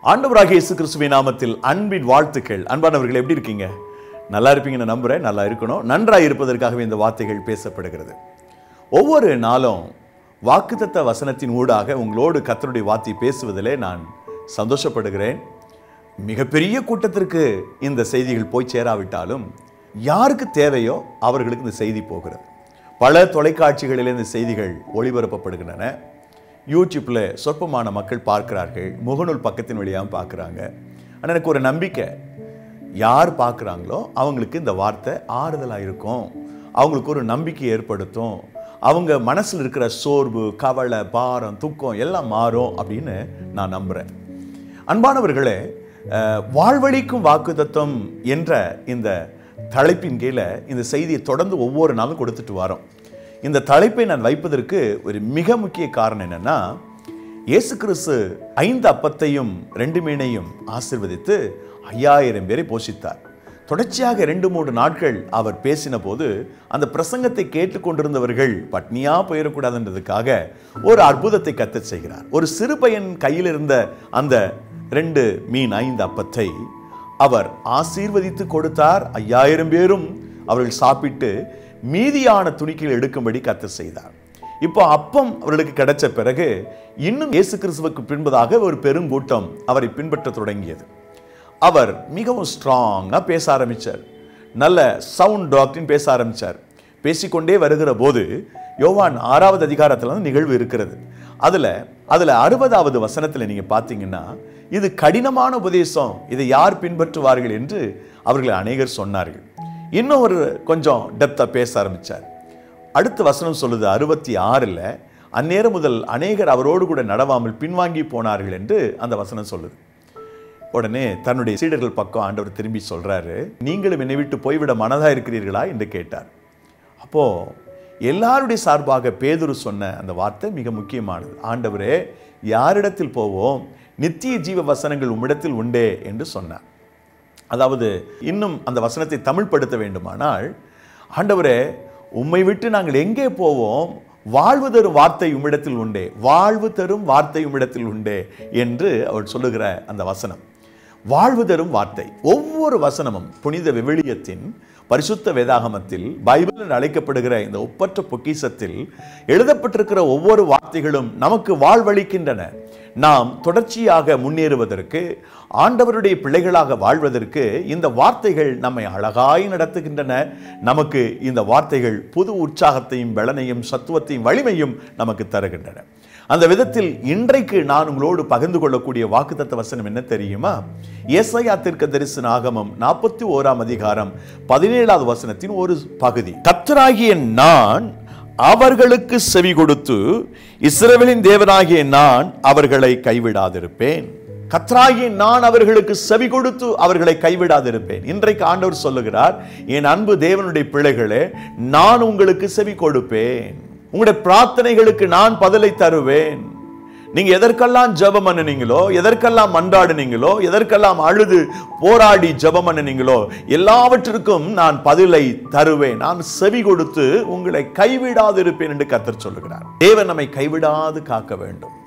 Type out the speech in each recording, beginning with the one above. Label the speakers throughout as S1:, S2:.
S1: ஆண்டவராகிய இயேசு கிறிஸ்துவின் நாமத்தில் அன்பின் வாழ்த்துக்கள். அன்பானவர்கள், எப்படி இருக்கீங்க? நல்லா இருப்பீங்கன்னு நம்புறேன். நல்லா இருக்கணும். நன்றாக இருப்பதற்காகவே இந்த வார்த்தைகள் பேசப்படுகிறது. ஒவ்வொரு நாளும் வாக்குத்தத்த வசனத்தின் ஊடாக உங்களோடு கர்த்தருடைய வார்த்தை பேசுவதிலே நான் சந்தோஷப்படுகிறேன். மிகப்பெரிய கூட்டத்திற்கு இந்த செய்திகள் போய் சேராவிட்டாலும் யாருக்கு தேவையோ அவர்களுக்கு இந்த செய்தி போகிறது. பல தொலைக்காட்சிகளில் இந்த செய்திகள் ஒளிபரப்பப்படுகின்றன. யூடியூப்பில் சொற்பமான மக்கள் பார்க்கிறார்கள், முகநூல் பக்கத்தின் வழியாக பார்க்குறாங்க. ஆனால் எனக்கு ஒரு நம்பிக்கை, யார் பார்க்குறாங்களோ அவங்களுக்கு இந்த வார்த்தை ஆறுதலாக இருக்கும், அவங்களுக்கு ஒரு நம்பிக்கை ஏற்படுத்தும், அவங்க மனசில் இருக்கிற சோர்வு, கவலை, பாரம், துக்கம் எல்லாம் மாறும் அப்படின்னு நான் நம்புகிறேன். அன்பானவர்களே, வாழ்வழிக்கும் வாக்குத்தத்தம் என்ற இந்த தலைப்பின் கீழே இந்த செய்தியை தொடர்ந்து ஒவ்வொரு நாளும் கொடுத்துட்டு வரோம். இந்த தலைப்பை நான் வைப்பதற்கு ஒரு மிக முக்கிய காரணம் என்னன்னா, இயேசு கிறிஸ்து 5 அப்பத்தையும் 2 மீனையும் ஆசீர்வதித்து 5000 பேரை போஷித்தார். தொடர்ச்சியாக 2-3 நாட்கள் அவர் பேசின போது அந்த பிரசங்கத்தை கேட்டுக்கொண்டிருந்தவர்கள் பட்னியா போயிடக்கூடாதுன்றதுக்காக ஒரு அற்புதத்தை கர்த்தர் செய்கிறார். ஒரு சிறு பையன் கையில் இருந்த அந்த 2 மீன் 5 அப்பத்தை அவர் ஆசீர்வதித்து கொடுத்தார். 5000 பேரும் அவர்கள் சாப்பிட்டு மீதியான துணிக்கையில் எடுக்கும்படி கர்த்தர் செய்தார். இப்போ அப்பம் அவர்களுக்கு கிடைச்ச பிறகு இன்னும் இயேசு கிறிஸ்துவுக்கு பின்பதாக ஒரு பெருங்கூட்டம் அவரை பின்பற்ற தொடங்கியது. அவர் மிகவும் ஸ்ட்ராங்காக பேச ஆரம்பித்தார். நல்ல சவுண்ட் டாக்டரின் பேச ஆரம்பித்தார். பேசிக்கொண்டே வருகிற போது யோவான் 6வது அதிகாரத்தில் நிகழ்வு இருக்கிறது. அதில் 60வது வசனத்தில் நீங்கள் பார்த்தீங்கன்னா, இது கடினமான உபதேசம், இதை யார் பின்பற்றுவார்கள் என்று அவர்கள் அநேகர் சொன்னார்கள். இன்னும் ஒரு கொஞ்சம் டெப்த்தாக பேச ஆரம்பித்தார். அடுத்த வசனம் சொல்லுது 66ல், அந்நேரம் முதல் அநேகர் அவரோடு கூட நடவாமல் பின்வாங்கி போனார்கள் என்று அந்த வசனம் சொல்லுது. உடனே தன்னுடைய சீடர்கள் பக்கம் ஆண்டவர் திரும்பி சொல்றாரு, நீங்களும் என்னை விட்டு போய்விட மனதா இருக்கிறீர்களா என்று கேட்டார். அப்போ எல்லாருடைய சார்பாக பேதுரு சொன்ன அந்த வார்த்தை மிக முக்கியமானது. ஆண்டவரே, யாரிடத்தில் போவோம்? நித்திய ஜீவ வசனங்கள் உம்மிடத்தில் உண்டே என்று சொன்னார். அதாவது இன்னும் அந்த வசனத்தை தமிழ் படுத்த வேண்டுமானால், ஆண்டவரே, உம்மை விட்டு நாங்கள் எங்கே போவோம்? வாழ்வு தரும் வார்த்தை உம்மிடத்தில் உண்டே, வாழ்வு தரும் வார்த்தை உம்மிடத்தில் உண்டே என்று அவர் சொல்லுகிற அந்த வசனம். வாழ்வு தரும் வார்த்தை. ஒவ்வொரு வசனமும் புனித விவிலியத்தின் பரிசுத்த வேதாகமத்தில், பைபிள் அழைக்கப்படுகிற இந்த ஒப்பற்ற பொக்கிஷத்தில் எழுதப்பட்டிருக்கிற ஒவ்வொரு வார்த்தைகளும் நமக்கு வாழ்வளிக்கின்றன. நாம் தொடர்ச்சியாக முன்னேறுவதற்கு, ஆண்டவருடைய பிள்ளைகளாக வாழ்வதற்கு இந்த வார்த்தைகள் நம்மை அழகாய் நடத்துகின்றன. நமக்கு இந்த வார்த்தைகள் புது உற்சாகத்தையும் பலனையும் சத்துவத்தையும் வலிமையும் நமக்கு தருகின்றன. அந்த விதத்தில் இன்றைக்கு நான் உங்களோடு பகிர்ந்து கொள்ளக்கூடிய வாக்குத்தத்த வசனம் என்ன தெரியுமா? ஏசாயா தீர்க்கதரிசன ஆகமம் 41ஆம் அதிகாரம் 17வது வசனத்தின் ஒரு பகுதி. கர்த்தராகிய நான் அவர்களுக்கு செவி கொடுத்து, இஸ்ரவேலின் தேவனாகிய நான் அவர்களை கைவிடாதிருப்பேன். கர்த்தராகிய நான் அவர்களுக்கு செவி கொடுத்து அவர்களை கைவிடாதிருப்பேன். இன்றைக்கு ஆண்டவர் சொல்லுகிறார், என் அன்பு தேவனுடைய பிள்ளைகளே, நான் உங்களுக்கு செவி கொடுப்பேன். உங்களுடைய பிரார்த்தனைகளுக்கு நான் பதிலை தருவேன். நீங்க எதற்கெல்லாம் ஜெபம் பண்ணினீங்களோ, எதற்கெல்லாம் மன்றாடினீங்களோ, எதற்கெல்லாம் அழுது போராடி ஜெபம் பண்ணினீங்களோ, எல்லாவற்றிற்கும் நான் பதிலை தருவேன். நான் செவி கொடுத்து உங்களை கைவிடாது இருப்பேன் என்று கர்த்தர் சொல்லுகிறார். தேவன் நம்மை கைவிடாது காக்க வேண்டும்.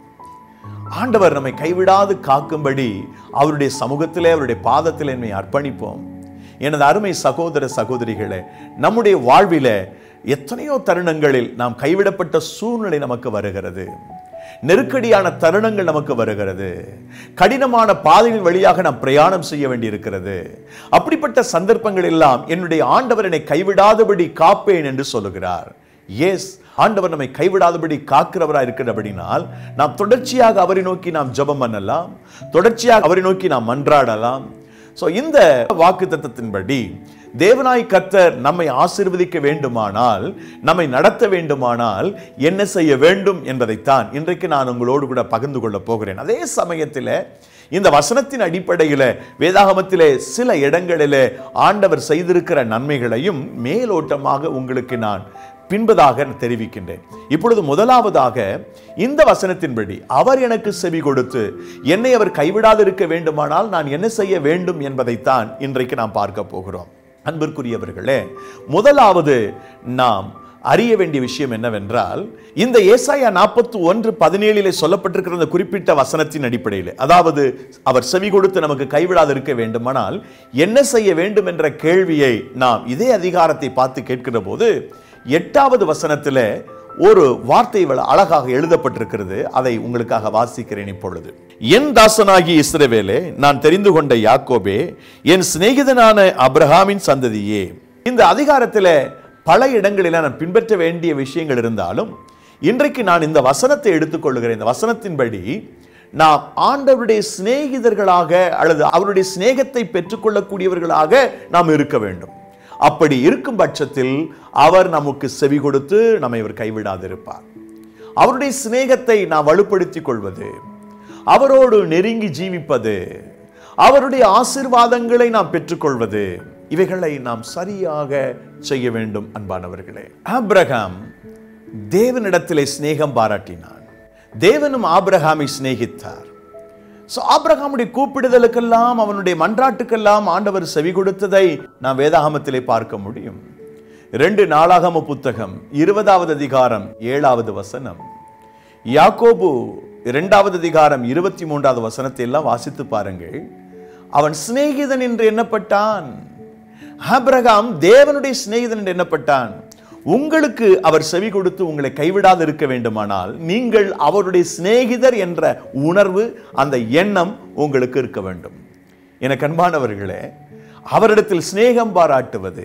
S1: ஆண்டவர் நம்மை கைவிடாது காக்கும்படி அவருடைய சமூகத்திலே, அவருடைய பாதத்திலே நம்மை அர்ப்பணிப்போம். எனது அருமை சகோதர சகோதரிகளே, நம்முடைய வாழ்விலே எத்தனையோ தருணங்களில் நாம் கைவிடப்பட்ட சூழ்நிலை நமக்கு வருகிறது. நெருக்கடியான தருணங்கள் நமக்கு வருகிறது. கடினமான பாதைகள் வழியாக நாம் பிரயாணம் செய்ய வேண்டியிருக்கிறது. அப்படிப்பட்ட சந்தர்ப்பங்கள் எல்லாம் என்னுடைய ஆண்டவர் என்னை கைவிடாதபடி காப்பேன் என்று சொல்லுகிறார். எஸ், ஆண்டவர் நம்மை கைவிடாதபடி காக்கிறவராக இருக்கிறபடினால் நாம் தொடர்ச்சியாக அவரை நோக்கி நாம் ஜெபம் பண்ணலாம், தொடர்ச்சியாக அவரை நோக்கி நாம் மன்றாடலாம். இந்த வாக்குத்தத்தத்தின்படி தேவனாய் கர்த்தர் நம்மை ஆசீர்வதிக்க வேண்டுமானால், நம்மை நடத்த வேண்டுமானால் என்ன செய்ய வேண்டும் என்பதைத்தான் இன்றைக்கு நான் உங்களோடு கூட பகிர்ந்து கொள்ள போகிறேன். அதே சமயத்தில் இந்த வசனத்தின் அடிப்படையில் வேதாகமத்திலே சில இடங்களிலே ஆண்டவர் செய்திருக்கிற நன்மைகளையும் மேலோட்டமாக உங்களுக்கு நான் பின்பதாக தெரிவிக்கின்றேன். இப்பொழுது முதலாவதாக இந்த வசனத்தின்படி அவர் எனக்கு செவி கொடுத்து என்னை அவர் கைவிடாது இருக்க வேண்டுமானால் நான் என்ன செய்ய வேண்டும் என்பதைத்தான் இன்றைக்கு நாம் பார்க்க போகிறோம். அன்பிற்குரியவர்களே, முதலாவது நாம் அறிய வேண்டிய விஷயம் என்னவென்றால், இந்த ஏசாயா 41:17 சொல்லப்பட்டிருக்கிற இந்த குறிப்பிட்ட வசனத்தின் அடிப்படையில், அதாவது அவர் செவி கொடுத்து நமக்கு கைவிடாது இருக்க வேண்டுமானால் என்ன செய்ய வேண்டும் என்ற கேள்வியை நாம் இதே அதிகாரத்தை பார்த்து கேட்கிற போது 8வது வசனத்தில் ஒரு வார்த்தை அழகாக எழுதப்பட்டிருக்கிறது. அதை உங்களுக்காக வாசிக்கிறேன் இப்பொழுது. என் தாசனாகிய இஸ்ரவேலே, நான் தெரிந்து கொண்ட யாக்கோபே, என் சிநேகிதனான ஆபிரகாமின் சந்ததியே. இந்த அதிகாரத்தில் பல இடங்களில் நான் பின்பற்ற வேண்டிய விஷயங்கள் இருந்தாலும் இன்றைக்கு நான் இந்த வசனத்தை எடுத்துக்கொள்கிறேன். இந்த வசனத்தின்படி நாம் ஆண்டவருடைய சிநேகிதர்களாக அல்லது அவருடைய சிநேகத்தை பெற்றுக்கொள்ளக்கூடியவர்களாக நாம் இருக்க வேண்டும். அப்படி இருக்கும் பட்சத்தில் அவர் நமக்கு செவி கொடுத்து நம்மை இவர் கைவிடாதிருப்பார். அவருடைய சிநேகத்தை நாம் வலுப்படுத்திக் கொள்வது, அவரோடு நெருங்கி ஜீவிப்பது, அவருடைய ஆசீர்வாதங்களை நாம் பெற்றுக்கொள்வது, இவைகளை நாம் சரியாக செய்ய வேண்டும். அன்பானவர்களே, ஆபிரகாம் தேவனிடத்திலே சிநேகம் பாராட்டினான். தேவனும் ஆபிரகாமை சிநேகித்தார். ஆபிரகாமுடைய கூப்பிடுதலுக்கெல்லாம், அவனுடைய மன்றாட்டுக்கெல்லாம் ஆண்டவர் செவி கொடுத்ததை நாம் வேதாகமத்திலே பார்க்க முடியும். 2 நாளாகம புத்தகம் 20வது அதிகாரம் 7வது வசனம், யாக்கோபு 2வது அதிகாரம் 23வது வசனத்தை எல்லாம் வாசித்து பாருங்கள். அவன் சிநேகிதன் என்று எண்ணப்பட்டான். ஆபிரகாம் தேவனுடைய சிநேகிதன் என்று எண்ணப்பட்டான். உங்களுக்கு அவர் செவி கொடுத்து உங்களை கைவிடாது இருக்க வேண்டுமானால் நீங்கள் அவருடைய சிநேகிதர் என்ற உணர்வு, அந்த எண்ணம் உங்களுக்கு இருக்க வேண்டும். எனக்கு அன்பானவர்களே, அவரிடத்தில் சிநேகம் பாராட்டுவது,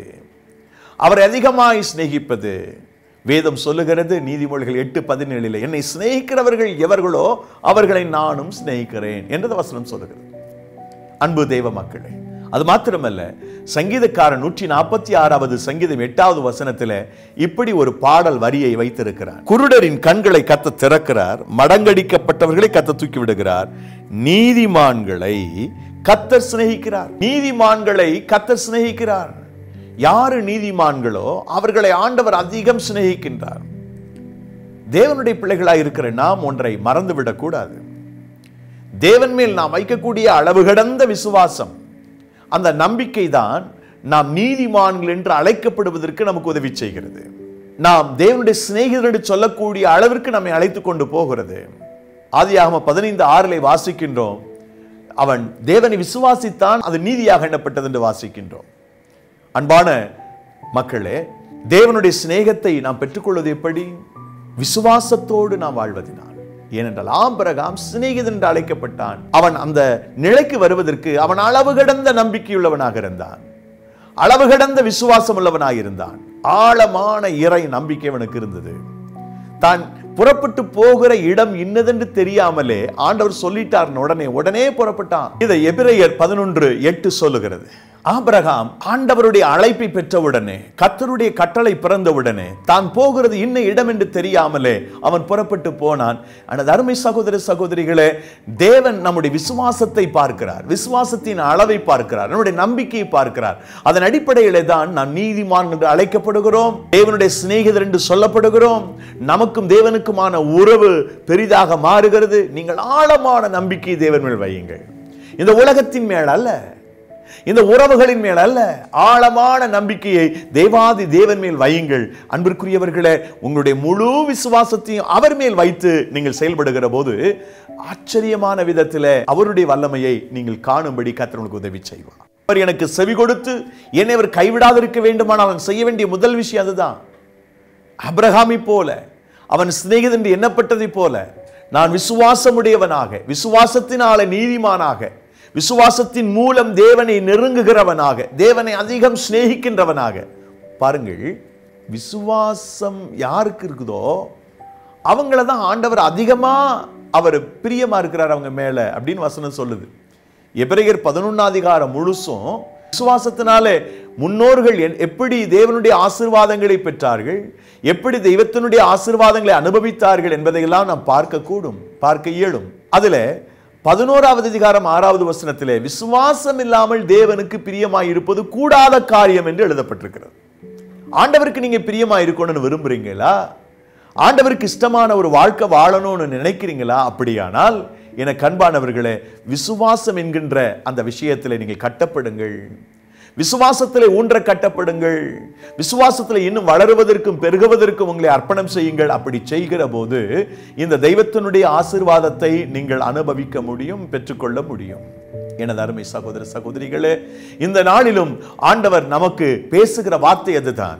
S1: அவரை அதிகமாய் சிநேகிப்பது, வேதம் சொல்லுகிறது நீதிமொழிகள் 8:17, என்னை சிநேகிக்கிறவர்கள் எவர்களோ அவர்களை நானும் சிநேகிக்கிறேன் என்று வசனம் சொல்லுகிறது. அன்பு தெய்வ மக்களே, அது மாத்திரமல்ல, சங்கீதக்காரன் 146வது சங்கீதம் 8வது வசனத்தில் இப்படி ஒரு பாடல் வரியை வைத்திருக்கிறார். குருடரின் கண்களை கர்த்தர் திறக்கிறார், மடங்கடிக்கப்பட்டவர்களை கர்த்தர் தூக்கி விடுகிறார், நீதிமான்களை கர்த்தர் சிநேகிக்கிறார். நீதிமான்களை கர்த்தர் சிநேகிக்கிறார். யாரு நீதிமான்களோ அவர்களை ஆண்டவர் அதிகம் சிநேகிக்கின்றார். தேவனுடைய பிள்ளைகளாய் இருக்கிற நாம் ஒன்றை மறந்துவிடக் கூடாது. தேவன் மேல் நாம் வைக்கக்கூடிய அளவு கடந்த விசுவாசம், அந்த நம்பிக்கை தான் நாம் நீதிமான்கள் என்று அழைக்கப்படுவதற்கு நமக்கு உதவி செய்கிறது. நாம் தேவனுடைய சிநேகிதர் என்று சொல்லக்கூடிய அளவிற்கு நம்மை அழைத்துக் கொண்டு போகிறது. ஆதியாகமம் 15:6 வாசிக்கின்றோம், அவன் தேவனை விசுவாசித்தான், அது நீதியாக எண்ணப்பட்டது என்று வாசிக்கின்றோம். அன்பான மக்களே, தேவனுடைய சிநேகத்தை நாம் பெற்றுக்கொள்வது எப்படி? விசுவாசத்தோடு நாம் வாழ்வதினால். ஏனென்றால் ஆபிரகாம் சிநேகிதன் என்று அழைக்கப்பட்டான். அவன் அந்த நிலைக்கு வருவதற்கு அவன் அளவு கடந்த நம்பிக்கையுள்ளவனாக இருந்தான், அளவு கடந்த விசுவாசம் உள்ளவனாக இருந்தான். ஆழமான இறை நம்பிக்கை அவனுக்கு இருந்தது. தான் புறப்பட்டு போகிற இடம் இன்னதென்று தெரியாமலே ஆண்டவர் சொல்லிட்டார், உடனே புறப்பட்டான். இதை எபிரேயர் 11:8 சொல்லுகிறது. ஆபிரகாம் ஆண்டவருடைய அழைப்பை பெற்றவுடனே, கர்த்தருடைய கட்டளை பிறந்தவுடனே, தான் போகிறது இன்ன இடம் என்று தெரியாமலே அவன் புறப்பட்டு போனான். ஆனால் அருமை சகோதர சகோதரிகளே, தேவன் நம்முடைய விசுவாசத்தை பார்க்கிறார், விசுவாசத்தின் அளவை பார்க்கிறார், நம்முடைய நம்பிக்கையை பார்க்கிறார். அதன் அடிப்படையிலே தான் நாம் நீதிமான் என்று அழைக்கப்படுகிறோம், தேவனுடைய சிநேகிதர் என்று சொல்லப்படுகிறோம். நமக்கும் தேவனுக்குமான உறவு பெரிதாக மாறுகிறது. நீங்கள் ஆழமான நம்பிக்கை தேவன் மேல் வையுங்கள். இந்த உலகத்தின் மேல் அல்ல, இந்த உறவுகளின் மேல் அல்ல, ஆழமான நம்பிக்கையை தேவாதி தேவன் மேல் வையுங்கள். அன்பிற்குரியவர்களே, உங்களுடைய முழு விசுவாசத்தையும் அவர் மேல் வைத்து நீங்கள் செயல்படுகிற போது ஆச்சரியமான விதத்தில் அவருடைய வல்லமையை நீங்கள் காணும்படி கர்த்தர் உங்களுக்கு உதவி செய்வார். அவர் எனக்கு செவி கொடுத்து என்னை அவர் கைவிடாதிருக்க வேண்டுமானால் அவன் செய்ய வேண்டிய முதல் விஷயம் அதுதான். ஆபிரகாமை போல, அவன் சிநேகிதன் என்று எண்ணப்பட்டதை போல, நான் விசுவாசமுடையவனாக, விசுவாசத்தினால நீதிமானாக, விசுவாசத்தின் மூலம் தேவனை நெருங்குகிறவனாக, தேவனை அதிகம் சிநேகிக்கின்றவனாக. பாருங்கள், விசுவாசம் யாருக்கு இருக்குதோ அவங்கள தான் ஆண்டவர் அதிகமா அவர் பிரியமா இருக்கிறார் அவங்க மேல அப்படின்னு வசனம் சொல்லுது. எபிரேயர் 11 அதிகாரம் முழுசும் விசுவாசத்தினாலே முன்னோர்கள் எப்படி தேவனுடைய ஆசீர்வாதங்களை பெற்றார்கள், எப்படி தெய்வத்தினுடைய ஆசீர்வாதங்களை அனுபவித்தார்கள் என்பதையெல்லாம் நாம் பார்க்க இயலும். அதுல 11வது அதிகாரம் 6வது வசனத்திலே விசுவாசம் இல்லாமல் தேவனுக்கு பிரியமாய் இருப்பது கூடாத காரியம் என்று எழுதப்பட்டிருக்கிறது. ஆண்டவருக்கு நீங்க பிரியமாய் இருக்கணும்னு விரும்புறீங்களா? ஆண்டவருக்கு இஷ்டமான ஒரு வாழ்க்கை வாழணும்னு நினைக்கிறீங்களா? அப்படியானால் எனக்கு அன்பானவர்களே, விசுவாசம் என்கின்ற அந்த விஷயத்தில் நீங்கள் கட்டப்படுங்கள். விசுவாசத்திலே ஊன்ற கட்டப்படுங்கள். விசுவாசத்திலே இன்னும் வளருவதற்கும் பெருகுவதற்கும் உங்களை அர்ப்பணம் செய்யுங்கள். அப்படி செய்கிற போது இந்த தெய்வத்தினுடைய ஆசீர்வாதத்தை நீங்கள் அனுபவிக்க முடியும், பெற்றுக்கொள்ள முடியும். எனது அருமை சகோதர சகோதரிகளே, இந்த நாளிலும் ஆண்டவர் நமக்கு பேசுகிற வார்த்தை அதுதான்.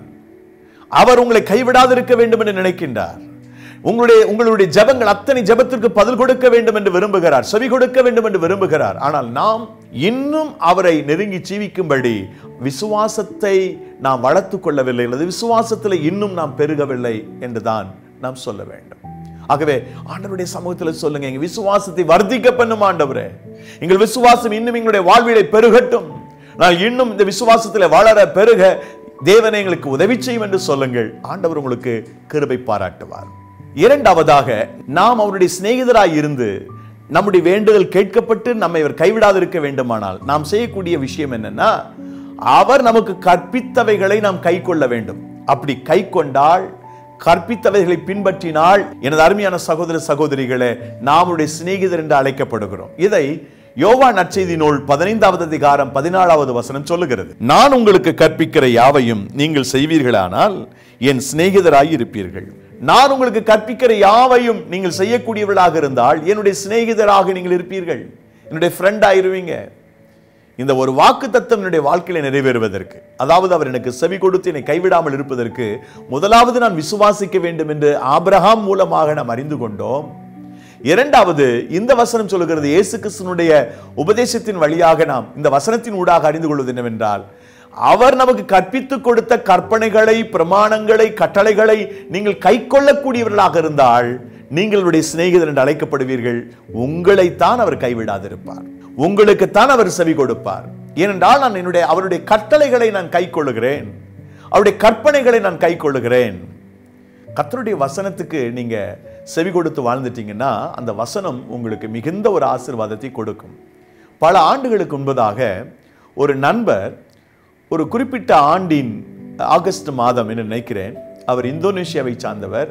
S1: அவர் உங்களை கைவிடாதிருக்க வேண்டும் என்று நினைக்கின்றார். உங்களுடைய ஜெபங்கள் அத்தனை ஜெபத்திற்கு பதில் கொடுக்க வேண்டும் என்று விரும்புகிறார், செவி கொடுக்க வேண்டும் என்று விரும்புகிறார். ஆனால் நாம் இன்னும் அவரை நெருங்கி ஜீவிக்கும்படி விசுவாசத்தை நாம் வளர்த்துக் கொள்ளவில்லை, அல்லது விசுவாசத்தில் இன்னும் நாம் பெருகவில்லை என்றுதான் நாம் சொல்ல வேண்டும். ஆகவே ஆண்டவருடைய சமூகத்தில் சொல்லுங்க, எங்க விசுவாசத்தை வர்த்திக்க பண்ணும் ஆண்டவரே, எங்கள் விசுவாசம் இன்னும் எங்களுடைய வாழ்விலை பெருகட்டும், நான் இன்னும் இந்த விசுவாசத்தில் வளர பெருக தேவனை எங்களுக்கு உதவி செய்யும் என்று சொல்லுங்கள். ஆண்டவர் உங்களுக்கு கிருபை பாராட்டுவார். இரண்டாவதாக, நாம் அவருடைய சிநேகிதராய் இருந்து நம்முடைய வேண்டுதல் கேட்கப்பட்டு நம்மை அவர் கைவிடாதிருக்க வேண்டுமானால் நாம் செய்யக்கூடிய விஷயம் என்னன்னா, அவர் நமக்கு கற்பித்தவைகளை நாம் கை கொள்ள வேண்டும். அப்படி கை கொண்டால், கற்பித்தவைகளை பின்பற்றினால், எனது அருமையான சகோதர சகோதரிகளே, நாமுடைய சிநேகிதர் என்று அழைக்கப்படுகிறோம். இதை யோவான் நற்செய்தி நூல் 15வது அதிகாரம் 14வது வசனம் சொல்லுகிறது. நான் உங்களுக்கு கற்பிக்கிற யாவையும் நீங்கள் செய்வீர்களானால் என் சிநேகிதராய் இருப்பீர்கள். நான் உங்களுக்கு கற்பிக்கிற யாவையும் நீங்கள் செய்யக்கூடியவர்களாக இருந்தால் என்னுடைய சிநேகிதராக நீங்கள் இருப்பீர்கள், என்னுடைய ஃப்ரெண்ட் ஆயிருவீங்க. இந்த ஒரு வாக்குத்தத்தம் என்னுடைய வாழ்க்கையில நிறைவேறுவதற்கு, அதாவது அவர் எனக்கு செவி கொடுத்து என்னை கைவிடாமல் இருப்பதற்கு முதலாவது நான் விசுவாசிக்க வேண்டும் என்று ஆபிரகாம் மூலமாக நாம் அறிந்து கொண்டோம். இரண்டாவது, இந்த வசனம் சொல்லுகிறது, இயேசு கிறிஸ்துவினுடைய உபதேசத்தின் வழியாக நாம் இந்த வசனத்தின் ஊடாக அறிந்து கொள்வது என்னவென்றால், அவர் நமக்கு கற்பித்துக் கொடுத்த கற்பனைகளை, பிரமாணங்களை, கட்டளைகளை நீங்கள் கை கொள்ளக்கூடியவர்களாக இருந்தால் நீங்களுடைய சிநேகிதர் என்று அழைக்கப்படுவீர்கள். உங்களைத்தான் அவர் கைவிடாதிருப்பார், உங்களுக்குத்தான் அவர் செவி கொடுப்பார். ஏனென்றால் நான் அவருடைய கட்டளைகளை நான் கை கொள்ளுகிறேன், அவருடைய கற்பனைகளை நான் கை கொள்ளுகிறேன். கர்த்தருடைய வசனத்துக்கு நீங்க செவி கொடுத்து வாழ்ந்துட்டீங்கன்னா அந்த வசனம் உங்களுக்கு மிகுந்த ஒரு ஆசீர்வாதத்தை கொடுக்கும். பல ஆண்டுகளுக்கு முன்பதாக ஒரு நண்பர் ஒரு குறிப்பிட்ட ஆண்டின் ஆகஸ்ட் மாதம் என்று நினைக்கிறேன், அவர் இந்தோனேஷியாவை சார்ந்தவர்,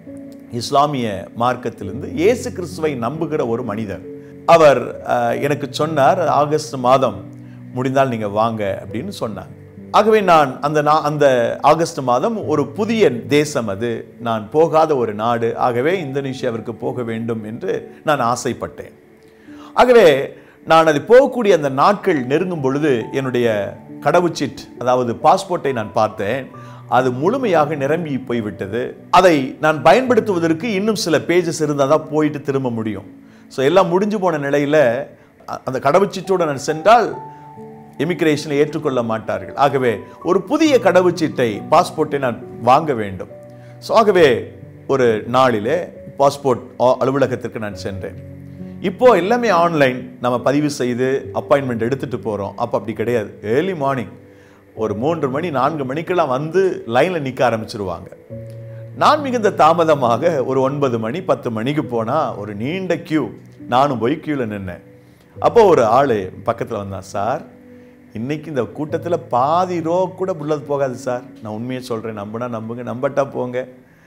S1: இஸ்லாமிய மார்க்கத்திலிருந்து இயேசு கிறிஸ்துவை நம்புகிற ஒரு மனிதர். அவர் எனக்கு சொன்னார், ஆகஸ்ட் மாதம் முடிந்தால் நீங்க வாங்க அப்படின்னு சொன்னார். ஆகவே நான் அந்த ஆகஸ்ட் மாதம் ஒரு புதிய தேசம், அது நான் போகாத ஒரு நாடு, ஆகவே இந்தோனேஷியாவிற்கு போக வேண்டும் என்று நான் ஆசைப்பட்டேன். ஆகவே நான் அது போகக்கூடிய அந்த நாட்கள் நெருங்கும் பொழுது என்னுடைய கடவுச்சீட், அதாவது பாஸ்போர்ட்டை நான் பார்த்தேன். அது முழுமையாக நிரம்பி போய்விட்டது. அதை நான் பயன்படுத்துவதற்கு இன்னும் சில பேஜஸ் இருந்தால் தான் போயிட்டு திரும்ப முடியும். ஸோ எல்லாம் முடிஞ்சு போன நிலையில் அந்த கடவுச்சீட்டோடு நான் சென்றால் இமிகிரேஷனை ஏற்றுக்கொள்ள மாட்டார்கள். ஆகவே ஒரு புதிய கடவுச்சீட்டை, பாஸ்போர்ட்டை நான் வாங்க வேண்டும். ஸோ ஆகவே ஒரு நாளிலே பாஸ்போர்ட் அலுவலகத்திற்கு நான் சென்றேன். இப்போ எல்லாமே ஆன்லைன், நம்ம பதிவு செய்து அப்பாயின்மெண்ட் எடுத்துட்டு போகிறோம். அப்போ அப்படி கிடையாது. ஏர்லி மார்னிங் ஒரு 3 மணி 4 மணிக்கெல்லாம் வந்து லைனில் நிற்க ஆரம்பிச்சிருவாங்க. நான் மிகுந்த தாமதமாக ஒரு 9 மணி 10 மணிக்கு போனால் ஒரு நீண்ட கியூ, நானும் போய் கியூவில் நின்னேன். அப்போ ஒரு ஆள் பக்கத்தில் வந்தான், சார் இன்னைக்கு இந்த கூட்டத்தில் பாதி ரோ கூட உள்ளது போகாது சார், நான் உண்மையை சொல்கிறேன், நம்புனா நம்புங்க, நம்பட்டா போங்க,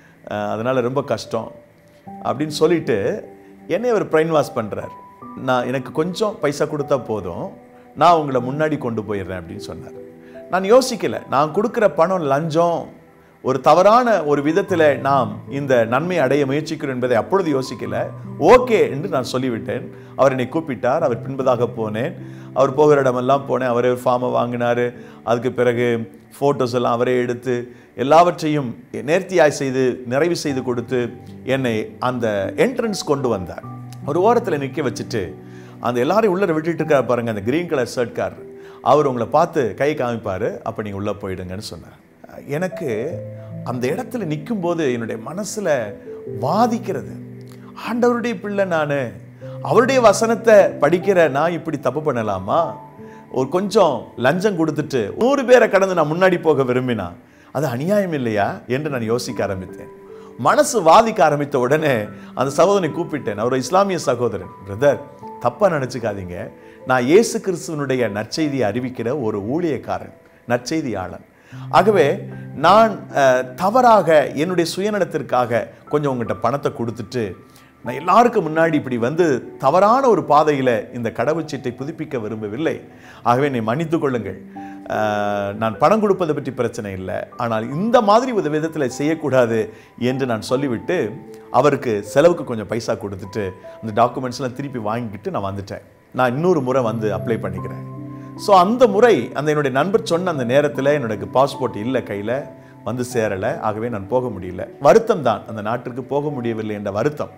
S1: அதனால் ரொம்ப கஷ்டம் அப்படின்னு சொல்லிட்டு என்னை அவர் பிரைன் வாஷ் பண்ணுறார். எனக்கு கொஞ்சம் பைசா கொடுத்தா போதும், நான் உங்களை முன்னாடி கொண்டு போயிடுறேன் அப்படின்னு சொன்னார். நான் யோசிக்கலை, நான் கொடுக்குற பணம் லஞ்சம், ஒரு தவறான ஒரு விதத்தில் நாம் இந்த நன்மை அடைய முயற்சிக்கிறோம் என்பதை அப்பொழுது யோசிக்கலை. ஓகே என்று நான் சொல்லிவிட்டேன். அவர் என்னை கூப்பிட்டார், அவர் பின்பதாக போனேன். அவர் போகிற இடமெல்லாம் போனேன். அவரே ஒரு ஃபார்மை வாங்கினார். அதுக்கு பிறகு ஃபோட்டோஸ் எல்லாம் அவரே எடுத்து எல்லாவற்றையும் நேர்த்தியாய் செய்து நிறைவு செய்து கொடுத்து என்னை அந்த என்ட்ரன்ஸ் கொண்டு வந்தார். ஒரு ஓரத்தில் நிற்க வச்சுட்டு அந்த எல்லாரையும் உள்ளே விட்டுட்டு இருக்கார் பாருங்க, அந்த கிரீன் கலர் ஷர்ட்கார், அவர் உங்களை பார்த்து கை காமிப்பார், அப்போ நீங்கள் உள்ளே போயிடுங்கன்னு சொன்னார். எனக்கு அந்த இடத்துல நிற்கும் போது என்னுடைய மனசில் வாதிக்கிறது, ஆண்டவருடைய பிள்ளை நான், அவருடைய வசனத்தை படிக்கிற நான் இப்படி தப்பு பண்ணலாமா? ஒரு கொஞ்சம் லஞ்சம் கொடுத்துட்டு 100 பேரை கடந்து நான் முன்னாடி போக விரும்பினா அது அநியாயம் இல்லையா என்று நான் யோசிக்க ஆரம்பித்தேன். மனசு வாதிக்க ஆரம்பித்த உடனே அந்த சகோதரனை கூப்பிட்டேன். அவர் இஸ்லாமிய சகோதரன். பிரதர், தப்பாக நினச்சிக்காதீங்க, நான் இயேசு கிறிஸ்துவனுடைய நற்செய்தியை அறிவிக்கிற ஒரு ஊழியக்காரன், நற்செய்தியாளன். ஆகவே நான் தவறாக என்னுடைய சுயநலத்திற்காக கொஞ்சம் உங்கள்கிட்ட பணத்தை கொடுத்துட்டு நான் எல்லாருக்கும் முன்னாடி இப்படி வந்து தவறான ஒரு பாதையில் இந்த கடவுச்சீட்டை புதுப்பிக்க விரும்பவில்லை. ஆகவே என்னை மன்னித்து கொள்ளுங்கள். நான் பணம் கொடுப்பதை பற்றி பிரச்சனை இல்லை, ஆனால் இந்த மாதிரி ஒரு விதத்தில் செய்யக்கூடாது என்று நான் சொல்லிவிட்டு அவருக்கு செலவுக்கு கொஞ்சம் பைசா கொடுத்துட்டு அந்த டாக்குமெண்ட்ஸ்லாம் திருப்பி வாங்கிக்கிட்டு நான் வந்துட்டேன். நான் இன்னொரு முறை வந்து அப்ளை பண்ணிக்கிறேன். ஸோ அந்த முறை அந்த என்னுடைய நண்பர் சொன்ன அந்த நேரத்தில் என்னோட பாஸ்போர்ட் இல்லை, கையில் வந்து சேரலை. ஆகவே நான் போக முடியல. வருத்தம் தான், அந்த நாட்டிற்கு போக முடியவில்லை என்ற வருத்தம்.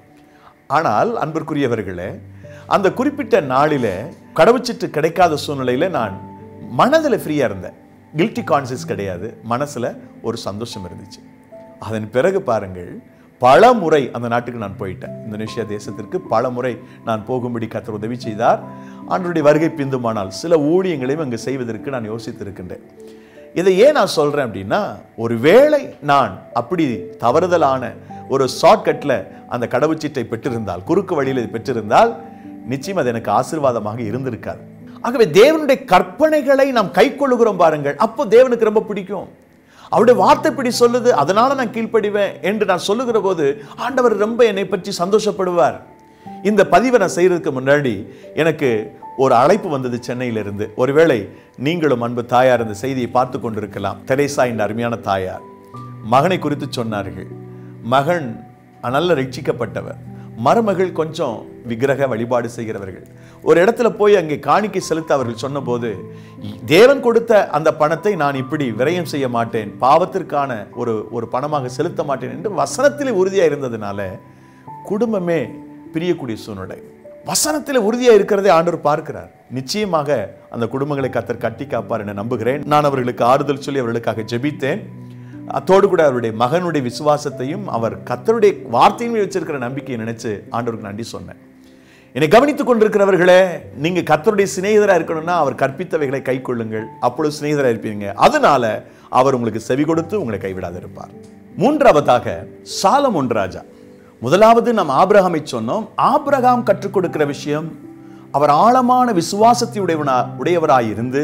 S1: ஆனால் அன்பிற்குரியவர்களே, அந்த குறிப்பிட்ட நாளில் கடவுச்சீட்டு கிடைக்காத சூழ்நிலையில் நான் மனதில் ஃப்ரீயாக இருந்தேன். கில்ட்டி கான்சியஸ் கிடையாது, மனசில் ஒரு சந்தோஷம் இருந்துச்சு. அதன் பிறகு பாருங்கள், பல முறை அந்த நாட்டுக்கு நான் போயிட்டேன். இந்தோனேஷியா தேசத்திற்கு பல முறை நான் போகும்படி கர்த்தர் உதவி செய்தார். ஆண்டவருடைய வருகை பிந்துமானால் சில ஊழியங்களையும் அங்கு செய்வதற்கு நான் யோசித்திருக்கின்றேன். இதை ஏன் நான் சொல்கிறேன் அப்படின்னா, ஒருவேளை நான் அப்படி தவறுதலான ஒரு ஷார்ட்கட்டில் அந்த கடவுச்சீட்டை பெற்றிருந்தால், குறுக்கு வழியில் பெற்றிருந்தால், நிச்சயம் அது எனக்கு ஆசீர்வாதமாக இருந்திருக்காது. ஆகவே தேவனுடைய கற்பனைகளை நாம் கை கொள்ளுகிறோம் பாருங்கள், அப்போ தேவனுக்கு ரொம்ப பிடிக்கும். அவருடைய வார்த்தை இப்படி சொல்லுது, அதனால நான் கீழ்ப்படிவேன் என்று நான் சொல்லுகிற போது ஆண்டவர் ரொம்ப என்னை பற்றி சந்தோஷப்படுவார். இந்த பதிவை நான் செய்யறதுக்கு முன்னாடி எனக்கு ஒரு அழைப்பு வந்தது சென்னையிலிருந்து. ஒருவேளை நீங்களும் அன்பு தாயார் இந்த செய்தியை பார்த்து கொண்டிருக்கலாம். தெரேசா என்ற அருமையான தாயார் மகனை குறித்து சொன்னார்கள். மகன் நல்ல ரட்சிக்கப்பட்டவர், மருமகள் கொஞ்சம் விக்கிரக வழிபாடு செய்கிறவர்கள். ஒரு இடத்துல போய் அங்கே காணிக்கை செலுத்த அவர்கள் சொன்னபோது, தேவன் கொடுத்த அந்த பணத்தை நான் இப்படி விரயம் செய்ய மாட்டேன், பாவத்திற்கான ஒரு பணமாக செலுத்த மாட்டேன் என்று வசனத்திலே உறுதியாக இருந்ததுனால குடும்பமே பிரியக்கூடிய சூழ்நிலை. வசனத்தில் உறுதியாக இருக்கிறதை ஆண்டவர் பார்க்கிறார். நிச்சயமாக அந்த குடும்பங்களை கர்த்தர் கட்டி காப்பார் என நம்புகிறேன். நான் அவர்களுக்கு ஆறுதல் சொல்லி அவர்களுக்காக ஜெபித்தேன். அத்தோடு கூட அவருடைய மகனுடைய விசுவாசத்தையும் அவர் கர்த்தருடைய வார்த்தையுமே வச்சிருக்கிற நம்பிக்கையை நினைச்சு ஆண்டவருக்கு நன்றி சொன்னேன். என்னை கவனித்துக் கொண்டிருக்கிறவர்களே, நீங்க கர்த்தருடைய சிநேகிதராக இருக்கணும்னா அவர் கற்பித்தவைகளை கை கொள்ளுங்கள், அப்பொழுது சிநேகிதராக இருப்பீங்க. அதனால அவர் உங்களுக்கு செவி கொடுத்து உங்களை கைவிடாது இருப்பார். மூன்றாவதாக சாலமோன் ராஜா. முதலாவது நாம் ஆபிரகாமை சொன்னோம். ஆபிரகாம் கற்றுக் கொடுக்கிற விஷயம், அவர் ஆழமான விசுவாசத்தை உடையவராயிருந்து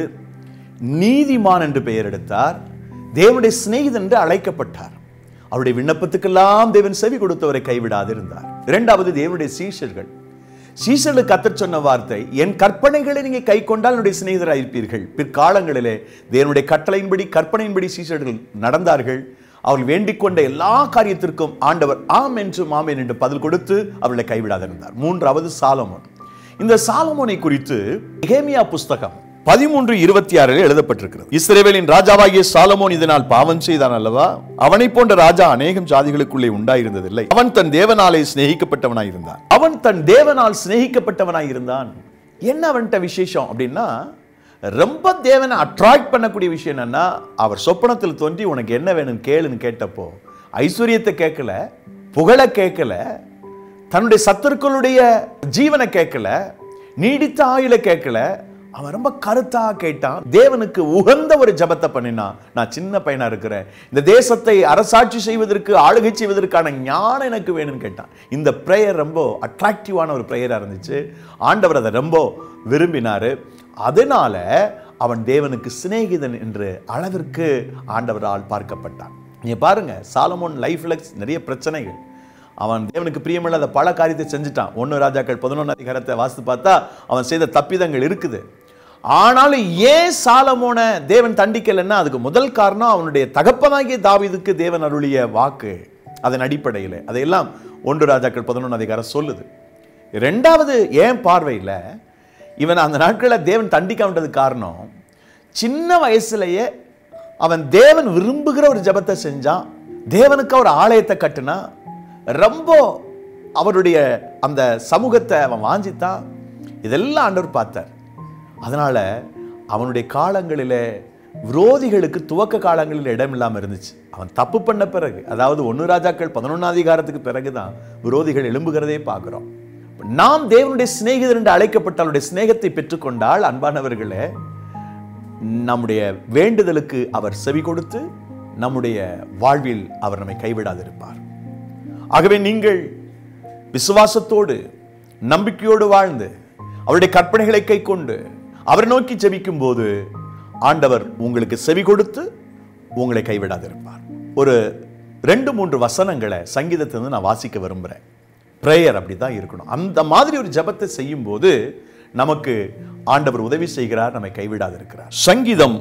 S1: நீதிமான் என்று பெயர் எடுத்தார். தேவனுடைய சிநேகிதன் என்று அழைக்கப்பட்டார். அவருடைய விண்ணப்பத்துக்கெல்லாம் தேவன் செவி கொடுத்தவரை கைவிடாது இருந்தார். இரண்டாவது தேவனுடைய சீஷர்கள். சீஷர்களுக்கு கர்த்தர் சொன்ன வார்த்தை, என் கற்பனைகளை நீங்க கை கொண்டால் என்னுடைய சிநேகிதராக இருப்பீர்கள். பிற்காலங்களிலே தேவனுடைய கட்டளையின்படி கற்பனையின்படி சீஷர்கள் நடந்தார்கள். அவர்கள் வேண்டிக் கொண்ட எல்லா காரியத்திற்கும் ஆண்டவர் ஆம் என்றும் ஆமேன் என்று பதில் கொடுத்து அவர்களை கைவிடாது இருந்தார். மூன்றாவது சாலமோன். இந்த சாலமோனை குறித்து நெகேமியா புஸ்தகம் 13:26 எழுதப்பட்டிருக்கிறது. இஸ்ரவேலின் ராஜாவாகிய சாலமோன் இதனால் பாவம் செய்தான் அல்லவா? அவனை போன்ற ராஜா அநேகம் ஜாதிகளுக்குள்ளே உண்டாயிருந்ததில்லை. அவன் தன் தேவனாலே சிநேகிக்கப்பட்டவனாயிருந்தான். அவன் தன் தேவனால் சிநேகிக்கப்பட்டவனாயிருந்தான். என்ன அவன்கிட்ட விசேஷம் அப்படின்னா, ரொம்ப தேவனை அட்ராக்ட் பண்ணக்கூடிய விஷயம் என்னன்னா, அவர் சொப்பனத்தில் தோன்றி உனக்கு என்ன வேணும் கேளுன்னு கேட்டப்போ ஐஸ்வர்யத்தை கேட்கல, புகழை கேட்கல, தன்னுடைய சத்துருக்களுடைய ஜீவனை கேட்கல, நீடித்த ஆயுளை கேட்கல. அவன் ரொம்ப கருத்தா கேட்டான். தேவனுக்கு உகந்த ஒரு ஜபத்தை பண்ணினா, நான் சின்ன பையனா இருக்கிறேன், இந்த தேசத்தை அரசாட்சி செய்வதற்கு ஆளுகை செய்வதற்கான ஞானம் எனக்கு வேணும்னு கேட்டான். இந்த பிரேயர் ரொம்ப அட்ராக்டிவான ஒரு பிரேயரா இருந்துச்சு. ஆண்டவர் அதை ரொம்ப விரும்பினாரு. அதனால அவன் தேவனுக்கு சிநேகிதன் என்று அளவிற்கு ஆண்டவரால் பார்க்கப்பட்டான். நீங்க பாருங்க, சாலமோன் லைஃப்ல நிறைய பிரச்சனைகள். அவன் தேவனுக்கு பிரியமில்லாத பல காரியத்தை செஞ்சுட்டான். 1 ராஜாக்கள் 11 வாசித்து பார்த்தா அவன் செய்த தப்பிதங்கள் இருக்குது. ஆனாலும் ஏன் சாலமோனை தேவன் தண்டிக்கலைன்னா, அதுக்கு முதல் காரணம் அவனுடைய தகப்பனாகிய தாவீதுக்கு தேவன் அருளிய வாக்கு. அதன் அடிப்படையில் அதையெல்லாம் 1 ராஜாக்கள் 11 சொல்லுது. இரண்டாவது, ஏன் பார்வையில் இவன் அந்த நாட்களில் தேவன் தண்டிக்காமட்டது காரணம், சின்ன வயசுலேயே அவன் தேவன் விரும்புகிற ஒரு ஜபத்தை செஞ்சான். தேவனுக்கு ஒரு ஆலயத்தை கட்டினா, ரொம்ப அவருடைய அந்த சமூகத்தை அவன் வாஞ்சித்தான். இதெல்லாம் ஆண்டவர் பார்த்தார். அதனால அவனுடைய காலங்களில் விரோதிகளுக்கு துவக்க காலங்களில் இடம் இல்லாமல் இருந்துச்சு. அவன் தப்பு பண்ண பிறகு, அதாவது 1 ராஜாக்கள் 11 பிறகுதான் விரோதிகள் எழும்புகிறதே பார்க்கிறோம். நாம் தேவனுடைய சிநேகிதர் என்று அழைக்கப்பட்ட அவருடைய சிநேகத்தை பெற்றுக்கொண்டால், அன்பானவர்களே, நம்முடைய வேண்டுதலுக்கு அவர் செவி கொடுத்து நம்முடைய வாழ்வில் அவர் நம்மை கைவிடாதிருப்பார். ஆகவே நீங்கள் விசுவாசத்தோடு நம்பிக்கையோடு வாழ்ந்து அவருடைய கற்பனைகளை கை கொண்டு அவரை நோக்கி ஜெபிக்கும் போது ஆண்டவர் உங்களுக்கு செவி கொடுத்து உங்களை கைவிடாதிருப்பார். ஒரு 2-3 வசனங்களை சங்கீதத்திலிருந்து நான் வாசிக்க விரும்புகிறேன். பிரேயர் அப்படி தான் இருக்கணும். அந்த மாதிரி ஒரு ஜெபத்தை செய்யும் போது நமக்கு ஆண்டவர் உதவி செய்கிறார், நம்மை கைவிடாது இருக்கிறார். சங்கீதம்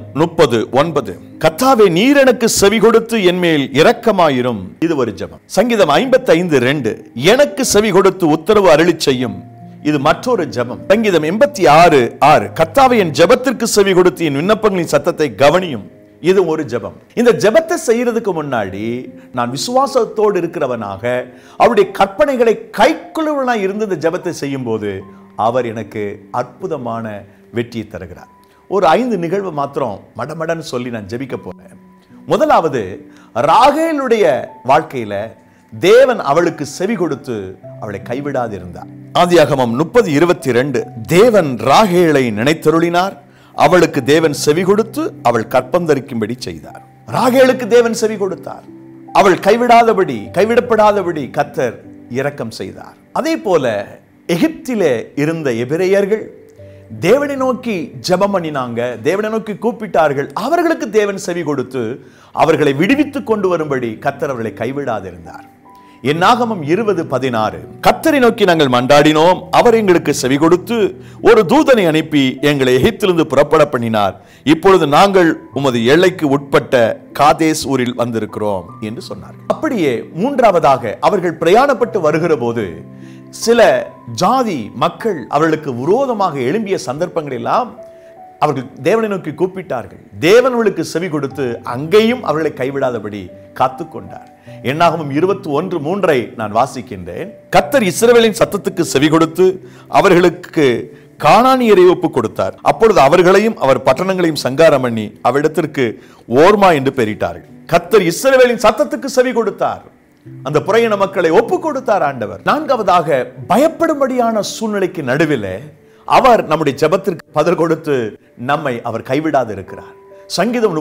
S1: 30:9, கர்த்தாவே நீர் எனக்கு செவி கொடுத்து என்மேல் இரக்கமாயிரும். இது ஒரு ஜெபம். சங்கீதம் 55:2, எனக்கு செவி கொடுத்து உத்தரவு அருளி செய்யும். இது மற்றொரு ஜெபம். சங்கீதம் 86:6, கர்த்தாவே என் ஜெபத்திற்கு செவி கொடுத்து என் விண்ணப்பங்களின் சத்தத்தை கவனியும். இது ஒரு ஜெபம். இந்த ஜெபத்தை செய்யறதுக்கு முன்னாடி நான் விசுவாசத்தோடு இருக்கிறவனாக அவருடைய கற்பனைகளை கைக்குள்ளவனாக இருந்து இந்த ஜெபத்தை செய்யும் போது அவர் எனக்கு அற்புதமான வெற்றியை தருகிறார். ஒரு 5 நிகழ்வு மாத்திரம் மடமடன்னு சொல்லி நான் ஜெபிக்க போறேன். முதலாவது, ராகேலுடைய வாழ்க்கையில தேவன் அவளுக்கு செவி கொடுத்து அவளை கைவிடாது இருந்தார். ஆதியாகமம் 30:22, தேவன் ராகேலை நினைத்தருளினார், அவளுக்கு தேவன் செவி கொடுத்து அவள் கற்பந்தரிக்கும்படி செய்தார். ராகேலுக்கு தேவன் செவி கொடுத்தார், அவள் கைவிடப்படாதபடி கர்த்தர் இரக்கம் செய்தார். அதே போல எகிப்திலே இருந்த எபிரேயர்கள் தேவனை நோக்கி ஜெபம் பண்ணினாங்க, தேவனை நோக்கி கூப்பிட்டார்கள். அவர்களுக்கு தேவன் செவி கொடுத்து அவர்களை விடுவித்துக் கொண்டு வரும்படி கர்த்தர் அவர்களை கைவிடாதிருந்தார். என்னாகமம் 20:16, கர்த்தரை நோக்கி நாங்கள் மன்றாடினோம், அவர் எங்களுக்கு செவி கொடுத்து ஒரு தூதனை அனுப்பி எங்களை எகிப்திலிருந்து புறப்பட பண்ணினார். இப்பொழுது நாங்கள் உமது எல்லைக்கு உட்பட்ட காதேஸ் ஊரில் வந்திருக்கிறோம் என்று சொன்னார். அப்படியே மூன்றாவதாக அவர்கள் பிரயாணப்பட்டு வருகிற போது சில ஜாதி மக்கள் அவர்களுக்கு விரோதமாக எழும்பிய சந்தர்ப்பங்கள் எல்லாம் அவர்கள் தேவனை நோக்கி கூப்பிட்டார்கள். தேவன் அவர்களுக்கு செவி கொடுத்து அங்கேயும் அவர்களை கைவிடாதபடி காத்துக்கொண்டார். என்னாகமம் 21:3 நான் வாசிக்கின்றேன். கர்த்தர் இஸ்ரவேலின் சத்தத்துக்கு செவி கொடுத்து அவர்களுக்கு கானானியரை ஒப்புக் கொடுத்தார். அப்பொழுது அவர்களையும் அவர் பட்டணங்களையும் சங்காரம் பண்ணி அவ்விடத்திற்கு ஓர்மா என்று பெயரிட்டார்கள். கர்த்தர் இஸ்ரவேலின் சத்தத்துக்கு செவி கொடுத்தார், அந்த புறையின மக்களை ஒப்புக் கொடுத்தார் ஆண்டவர். நான்காவதாக, பயப்படும்படியான சூழ்நிலைக்கு நடுவில் அவர் நம்முடைய ஜெபத்திற்கு பதில் கொடுத்து நம்மை அவர் கைவிடாது இருக்கிறார். சங்கீதம்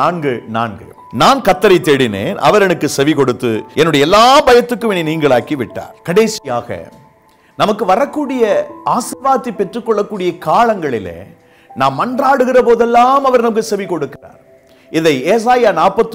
S1: 34:4, நான் கர்த்தரை தேடினேன், அவர் எனக்கு செவி கொடுத்து என்னுடைய எல்லா பயத்துக்கும் என்னை நீங்களாக்கி விட்டார். கடைசியாக நமக்கு வரக்கூடிய ஆசீர்வாதத்தை பெற்றுக்கொள்ளக்கூடிய காலங்களிலே நாம் மன்றாடுகிற போதெல்லாம் அவர் நமக்கு செவி கொடுக்கிறார். இதை ஏசாயா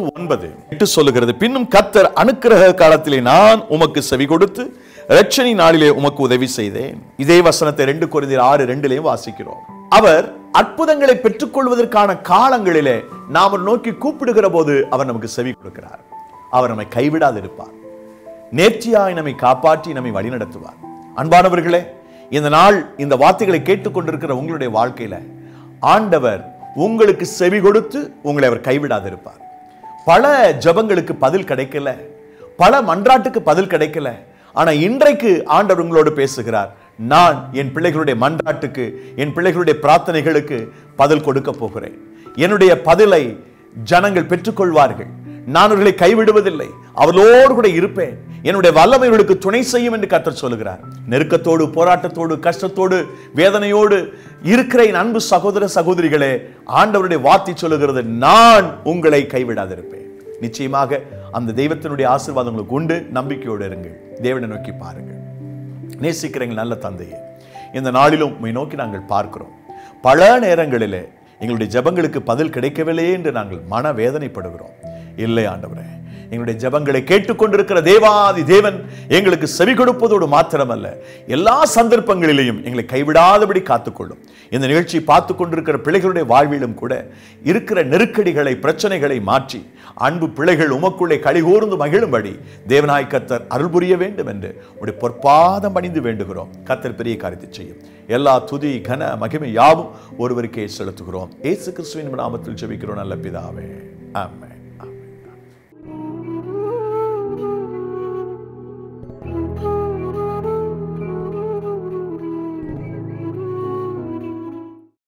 S1: 49:8 சொல்லுகிறது. பின்னும் கர்த்தர் அனுக்கிரக காலத்திலே நான் உமக்கு செவி கொடுத்து இரட்சணி நாளிலே உமக்கு உதவி செய்தேன். இதே வசனத்தை 2 கொரிந்தியர் 6:2 வாசிக்கிறோம். அவர் அற்புதங்களை பெற்றுக்கொள்வதற்கான காலங்களிலே நாம் நோக்கி கூப்பிடுகிற போது அவர் நமக்கு செவி கொடுக்கிறார். அவர் நம்மை கைவிடாது இருப்பார், நேர்த்தியாய் நம்மை காப்பாற்றி நம்மை வழிநடத்துவார். அன்பானவர்களே, இந்த நாள் இந்த வார்த்தைகளை கேட்டுக்கொண்டிருக்கிற உங்களுடைய வாழ்க்கையில ஆண்டவர் உங்களுக்கு செவி கொடுத்து உங்களை அவர் கைவிடாது இருப்பார். பல ஜெபங்களுக்கு பதில் கிடைக்கல, பல மன்றாட்டுக்கு பதில் கிடைக்கல. ஆனா இன்றைக்கு ஆண்டவர் உங்களோடு பேசுகிறார். நான் என் பிள்ளைகளுடைய மன்றாட்டுக்கு, என் பிள்ளைகளுடைய பிரார்த்தனைகளுக்கு பதில் கொடுக்க போகிறேன். என்னுடைய பதிலை ஜனங்கள் பெற்றுக்கொள்வார்கள். நான் அவர்களை கைவிடுவதில்லை, அவர்களோடு கூட இருப்பேன். என்னுடைய வல்லமை அவர்களுக்கு துணை செய்யும் என்று கர்த்தர் சொல்லுகிறார். நெருக்கத்தோடு, போராட்டத்தோடு, கஷ்டத்தோடு, வேதனையோடு இருக்கிற என் அன்பு சகோதர சகோதரிகளே, ஆண்டவருடைய வார்த்தை சொல்லுகிறது, நான் உங்களை கைவிடாதிருப்பேன். நிச்சயமாக அந்த தெய்வத்தினுடைய ஆசீர்வாதம் உங்களுக்கு உண்டு. நம்பிக்கையோடு இருங்கள், தேவனை நோக்கி பாருங்கள். நேசிக்கிறீங்க நல்ல தந்தையே, இந்த நாளிலும் உம்மை நோக்கி நாங்கள் பார்க்கிறோம். பல நேரங்களிலே எங்களுடைய ஜெபங்களுக்கு பதில் கிடைக்கவில்லையே என்று நாங்கள் மனவேதனைப்படுகிறோம். இல்லை ஆண்டவரே, எங்களுடைய ஜெபங்களை கேட்டுக்கொண்டிருக்கிற தேவாதி தேவன் எங்களுக்கு செவி கொடுப்பதோடு மாத்திரமல்ல, எல்லா சந்தர்ப்பங்களிலேயும் எங்களை கைவிடாதபடி காத்துக்கொள்ளும். இந்த நிகழ்ச்சியை பார்த்து கொண்டிருக்கிற பிள்ளைகளுடைய வாழ்விலும் கூட இருக்கிற நெருக்கடிகளை, பிரச்சனைகளை மாற்றி அன்பு பிள்ளைகள் உமக்குள்ளே களிகூர்ந்து மகிழும்படி தேவனாய் கர்த்தர் அருள் புரிய வேண்டும் என்று உடைய பொற்பாதம் பணிந்து வேண்டுகிறோம். கர்த்தர் பெரிய காரியத்தை செய்யும். எல்லா துதி கன மகிமை யாவும் ஒருவருக்கே செலுத்துகிறோம். இயேசு கிறிஸ்துவின் நாமத்தில் ஜெபிக்கிறோம் நல்ல பிதாவே, ஆமென்.